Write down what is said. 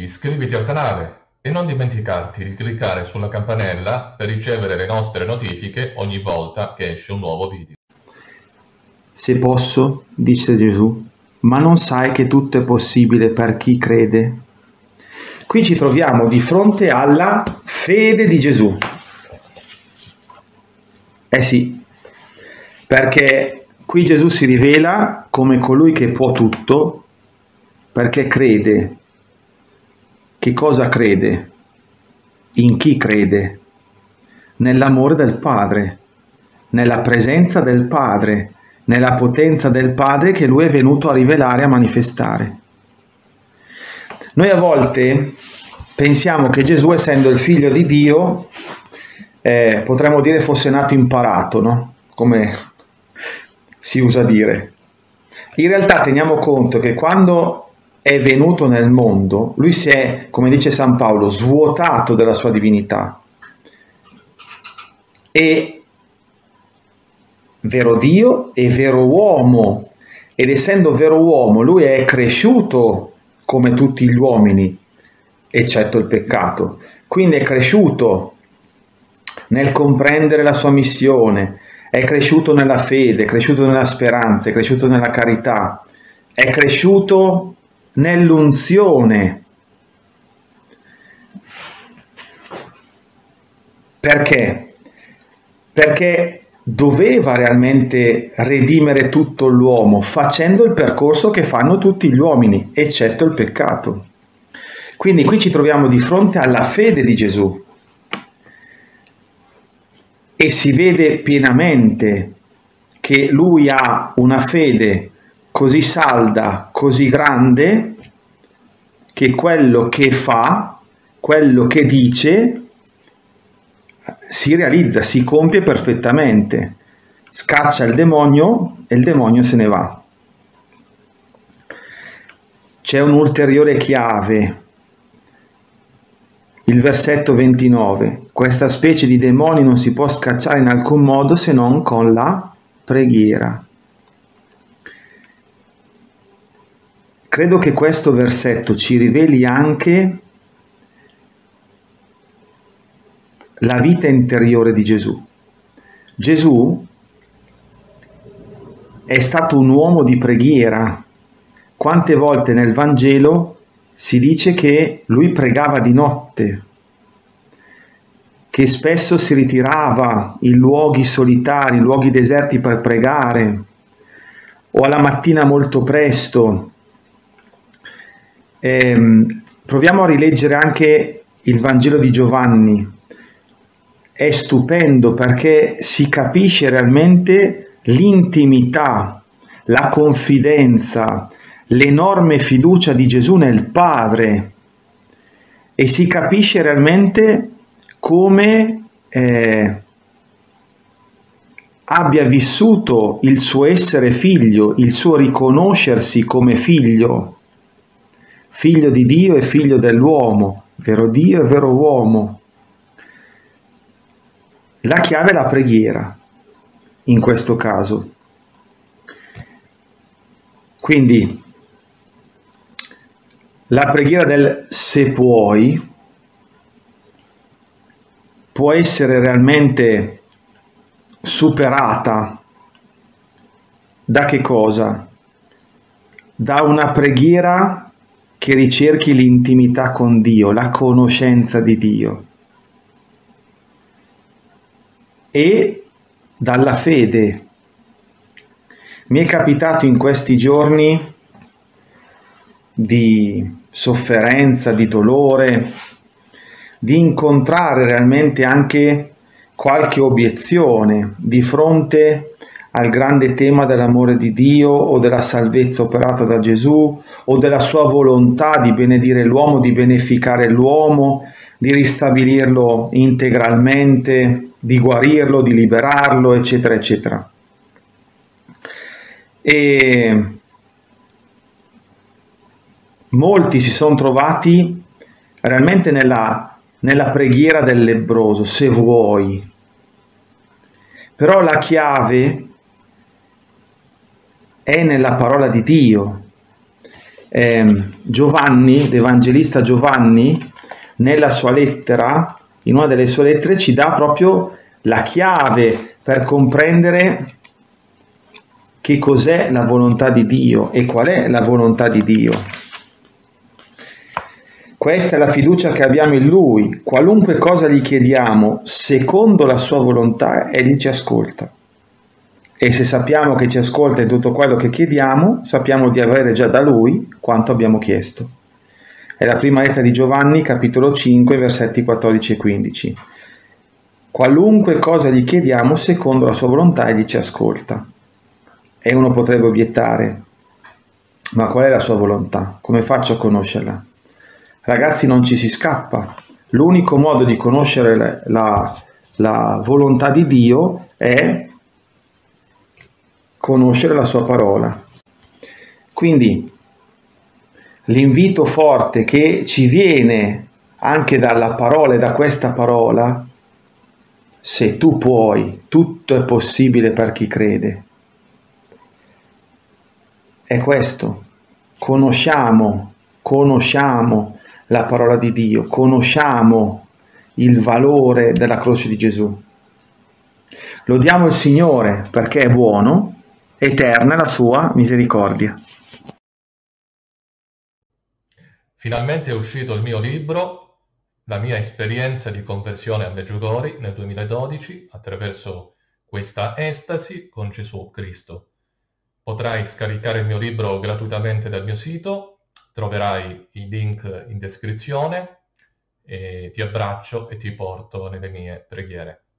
Iscriviti al canale e non dimenticarti di cliccare sulla campanella per ricevere le nostre notifiche ogni volta che esce un nuovo video. Se posso, disse Gesù, ma non sai che tutto è possibile per chi crede? Qui ci troviamo di fronte alla fede di Gesù. Eh sì, perché qui Gesù si rivela come colui che può tutto, perché crede. Che cosa crede? In chi crede? Nell'amore del Padre, nella presenza del Padre, nella potenza del Padre che Lui è venuto a rivelare, a manifestare. Noi a volte pensiamo che Gesù, essendo il Figlio di Dio, potremmo dire fosse nato imparato, no? Come si usa dire. In realtà teniamo conto che quando è venuto nel mondo, Lui si è, come dice San Paolo, svuotato della sua divinità. È vero Dio e vero uomo, ed essendo vero uomo, Lui è cresciuto come tutti gli uomini, eccetto il peccato. Quindi è cresciuto nel comprendere la sua missione, è cresciuto nella fede, è cresciuto nella speranza, è cresciuto nella carità, è cresciuto nell'unzione. Perché? Perché doveva realmente redimere tutto l'uomo facendo il percorso che fanno tutti gli uomini, eccetto il peccato. Quindi qui ci troviamo di fronte alla fede di Gesù e si vede pienamente che Lui ha una fede così salda, così grande, che quello che fa, quello che dice, si realizza, si compie perfettamente. Scaccia il demonio e il demonio se ne va. C'è un'ulteriore chiave, il versetto 29. Questa specie di demoni non si può scacciare in alcun modo se non con la preghiera. Credo che questo versetto ci riveli anche la vita interiore di Gesù. Gesù è stato un uomo di preghiera. Quante volte nel Vangelo si dice che lui pregava di notte, che spesso si ritirava in luoghi solitari, in luoghi deserti per pregare, o alla mattina molto presto. Proviamo a rileggere anche il Vangelo di Giovanni. È stupendo perché si capisce realmente l'intimità, la confidenza, l'enorme fiducia di Gesù nel Padre, e si capisce realmente come abbia vissuto il suo essere figlio, il suo riconoscersi come figlio, figlio di Dio e figlio dell'uomo, vero Dio e vero uomo. La chiave è la preghiera, in questo caso. Quindi, la preghiera del se puoi può essere realmente superata da che cosa? Da una preghiera che ricerchi l'intimità con Dio, la conoscenza di Dio, e dalla fede. Mi è capitato in questi giorni di sofferenza, di dolore, di incontrare realmente anche qualche obiezione di fronte al grande tema dell'amore di Dio o della salvezza operata da Gesù o della sua volontà di benedire l'uomo, di beneficare l'uomo, di ristabilirlo integralmente, di guarirlo, di liberarlo, eccetera, eccetera. E molti si sono trovati realmente nella preghiera del lebbroso, se vuoi. Però la chiave è nella parola di Dio. Giovanni, l'Evangelista Giovanni, nella sua lettera, in una delle sue lettere, ci dà proprio la chiave per comprendere che cos'è la volontà di Dio e qual è la volontà di Dio. Questa è la fiducia che abbiamo in Lui. Qualunque cosa gli chiediamo, secondo la sua volontà, Egli ci ascolta. E se sappiamo che ci ascolta in tutto quello che chiediamo, sappiamo di avere già da Lui quanto abbiamo chiesto. È la prima lettera di Giovanni, capitolo 5, versetti 14 e 15. Qualunque cosa gli chiediamo, secondo la sua volontà, Egli ci ascolta. E uno potrebbe obiettare, ma qual è la sua volontà? Come faccio a conoscerla? Ragazzi, non ci si scappa. L'unico modo di conoscere la volontà di Dio è conoscere la sua parola. Quindi l'invito forte che ci viene anche dalla parola e da questa parola, se tu puoi, tutto è possibile per chi crede. È questo. Conosciamo la parola di Dio, conosciamo il valore della croce di Gesù. Lodiamo il Signore perché è buono, eterna è la sua misericordia. Finalmente è uscito il mio libro, la mia esperienza di conversione a Medjugorje nel 2012 attraverso questa estasi con Gesù Cristo. Potrai scaricare il mio libro gratuitamente dal mio sito, troverai il link in descrizione e ti abbraccio e ti porto nelle mie preghiere.